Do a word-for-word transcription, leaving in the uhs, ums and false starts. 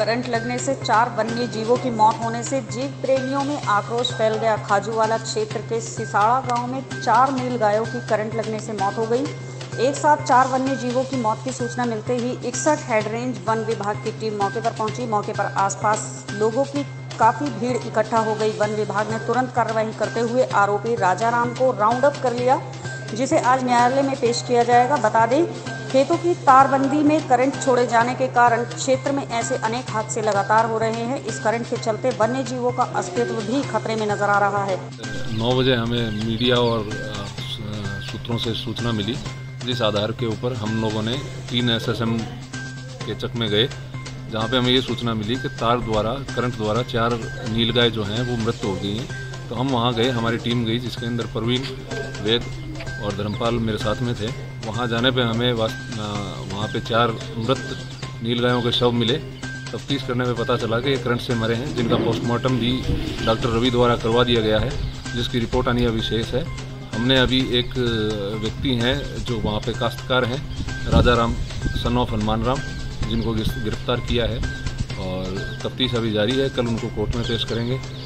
Current लगने से चार वन्य जीवों की मौत होने से जीव प्रेमियों में आक्रोश फैल गया। खाजूवाला क्षेत्र के सिसाड़ा गांव में चार नीलगायों की करंट लगने से मौत हो गई। एक साथ चार वन्य जीवों की मौत की सूचना मिलते ही इकसठ हेड रेंज वन विभाग की टीम मौके पर पहुंची। मौके पर आसपास लोगों की काफ़ी भीड़ इकट्ठा हो गई। वन विभाग ने तुरंत कार्रवाई करते हुए आरोपी राजाराम को राउंड अप कर लिया, जिसे आज न्यायालय में पेश किया जाएगा। बता दें, खेतों की तारबंदी में करंट छोड़े जाने के कारण क्षेत्र में ऐसे अनेक हादसे लगातार हो रहे हैं। इस करंट के चलते वन्य जीवों का अस्तित्व भी खतरे में नजर आ रहा है। नौ बजे हमें मीडिया और सूत्रों से सूचना मिली, जिस आधार के ऊपर हम लोगों ने तीन एस एस एम के चक में गए, जहाँ पे हमें ये सूचना मिली कि तार द्वारा करंट द्वारा चार नीलगाय जो हैं वो मृत हो गई हैं। तो हम वहाँ गए, हमारी टीम गई, जिसके अंदर प्रवीण, वेद और धर्मपाल मेरे साथ में थे। वहाँ जाने पे हमें वहाँ पे चार मृत नीलगायों के शव मिले। तफ्तीश करने में पता चला कि ये करंट से मरे हैं, जिनका पोस्टमार्टम भी डॉक्टर रवि द्वारा करवा दिया गया है, जिसकी रिपोर्ट आनी अभी शेष है। हमने अभी एक व्यक्ति हैं जो वहाँ पे काश्तकार हैं, राजाराम सन ऑफ हनुमान राम, जिनको गिरफ्तार किया है और तफ्तीश अभी जारी है। कल उनको कोर्ट में पेश करेंगे।